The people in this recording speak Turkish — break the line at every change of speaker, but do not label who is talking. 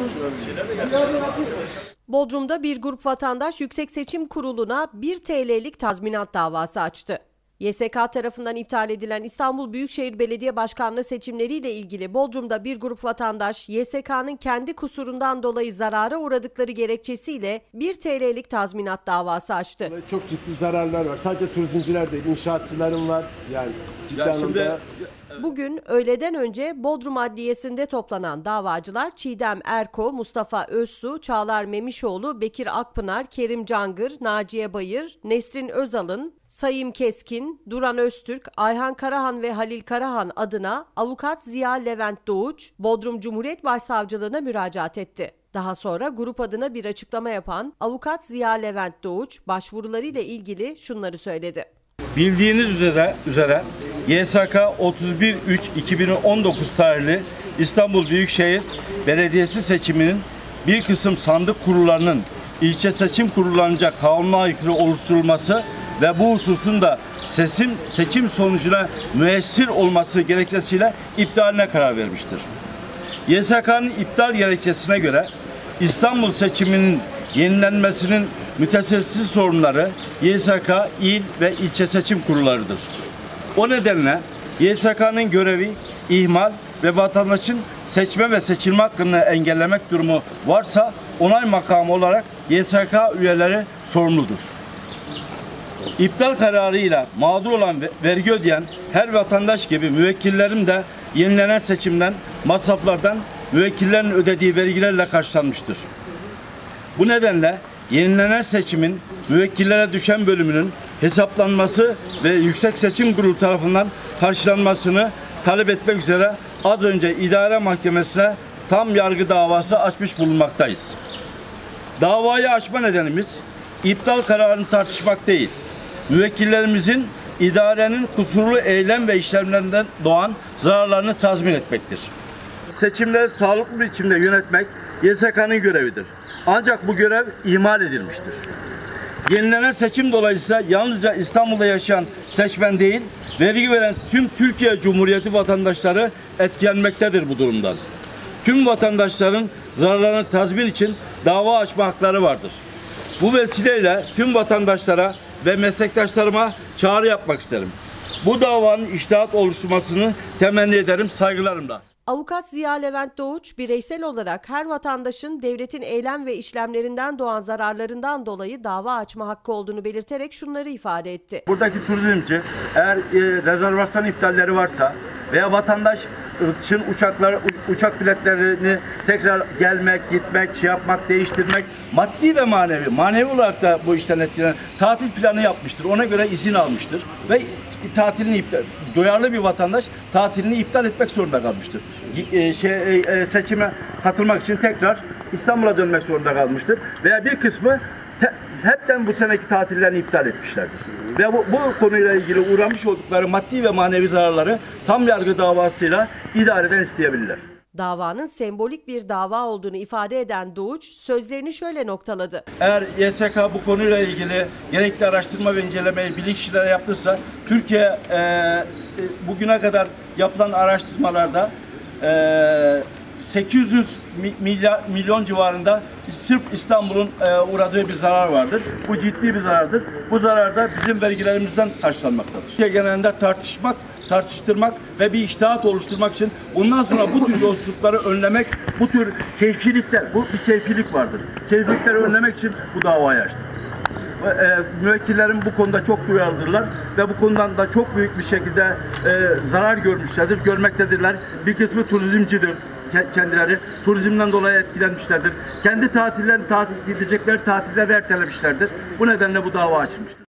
Bodrum'da bir grup vatandaş Yüksek Seçim Kurulu'na 1 TL'lik tazminat davası açtı. YSK tarafından iptal edilen İstanbul Büyükşehir Belediye Başkanlığı seçimleriyle ilgili Bodrum'da bir grup vatandaş YSK'nın kendi kusurundan dolayı zarara uğradıkları gerekçesiyle 1 TL'lik tazminat davası açtı.
Çok ciddi zararlar var. Sadece turizmciler değil, inşaatçıların var. Yani ciddi anlamda.
Bugün öğleden önce Bodrum Adliyesi'nde toplanan davacılar Çiğdem Erko, Mustafa Özsu, Çağlar Memişoğlu, Bekir Akpınar, Kerim Cangır, Naciye Bayır, Nesrin Özalın, Sayım Keskin, Duran Öztürk, Ayhan Karahan ve Halil Karahan adına avukat Ziya Levent Doğuç, Bodrum Cumhuriyet Başsavcılığına müracaat etti. Daha sonra grup adına bir açıklama yapan avukat Ziya Levent Doğuç, başvurularıyla ilgili şunları söyledi.
Bildiğiniz üzere YSK 31/3/2019 tarihli İstanbul Büyükşehir Belediyesi seçiminin bir kısım sandık kurullarının ilçe seçim kurullarınca kanuna aykırı oluşturulması ve bu hususun da seçim sonucuna müessir olması gerekçesiyle iptaline karar vermiştir. YSK'nın iptal gerekçesine göre İstanbul seçiminin yenilenmesinin müteselsiz sorunları YSK, il ve ilçe seçim kurullarıdır. O nedenle YSK'nın görevi ihmal ve vatandaşın seçme ve seçilme hakkını engellemek durumu varsa onay makamı olarak YSK üyeleri sorumludur. İptal kararıyla mağdur olan vergi ödeyen her vatandaş gibi müvekkillerim de yenilenen seçimden, masraflardan müvekkillerin ödediği vergilerle karşılanmıştır. Bu nedenle yenilenen seçimin müvekkillere düşen bölümünün hesaplanması ve Yüksek Seçim Kurulu tarafından karşılanmasını talep etmek üzere az önce idare mahkemesine tam yargı davası açmış bulunmaktayız. Davayı açma nedenimiz iptal kararını tartışmak değil, müvekkillerimizin idarenin kusurlu eylem ve işlemlerinden doğan zararlarını tazmin etmektir. Seçimleri sağlıklı bir biçimde yönetmek YSK'nın görevidir. Ancak bu görev ihmal edilmiştir. Yenilenen seçim dolayısıyla yalnızca İstanbul'da yaşayan seçmen değil, vergi veren tüm Türkiye Cumhuriyeti vatandaşları etkilenmektedir bu durumdan. Tüm vatandaşların zararlarını tazmin için dava açma hakları vardır. Bu vesileyle tüm vatandaşlara ve meslektaşlarıma çağrı yapmak isterim. Bu davanın içtihat oluşturmasını temenni ederim saygılarımla.
Avukat Ziya Levent Doğuç, bireysel olarak her vatandaşın devletin eylem ve işlemlerinden doğan zararlarından dolayı dava açma hakkı olduğunu belirterek şunları ifade etti.
Buradaki turizmci eğer rezervasyon iptalleri varsa veya vatandaşın uçak biletlerini tekrar gelmek, gitmek, değiştirmek, maddi ve manevi olarak da bu işten etkilenen tatil planı yapmıştır. Ona göre izin almıştır ve duyarlı bir vatandaş tatilini iptal etmek zorunda kalmıştır. Seçime katılmak için tekrar İstanbul'a dönmek zorunda kalmıştır. Veya bir kısmı hepten bu seneki tatillerini iptal etmişlerdir. Ve bu konuyla ilgili uğramış oldukları maddi ve manevi zararları tam yargı davasıyla idareden isteyebilirler.
Davanın sembolik bir dava olduğunu ifade eden Doğuç, sözlerini şöyle noktaladı.
Eğer YSK bu konuyla ilgili gerekli araştırma ve incelemeyi bilinçliler yaptıysa, Türkiye bugüne kadar yapılan araştırmalarda 800 milyon civarında sırf İstanbul'un uğradığı bir zarar vardır. Bu ciddi bir zarardır. Bu zarar da bizim vergilerimizden karşılanmaktadır. Türkiye genelinde tartıştırmak ve bir içtihat oluşturmak için bundan sonra bu tür yolsuzlukları önlemek, bu tür keyfilikler, bu bir keyfilik vardır. Keyfilikleri önlemek için bu davayı açtık. Müvekkillerim bu konuda çok duyarlıdırlar ve bu konudan da çok büyük bir şekilde zarar görmektedirler. Bir kısmı turizmcidir kendileri. Turizmden dolayı etkilenmişlerdir. Kendi gidecekleri tatilleri ertelemişlerdir. Bu nedenle bu dava açılmıştır.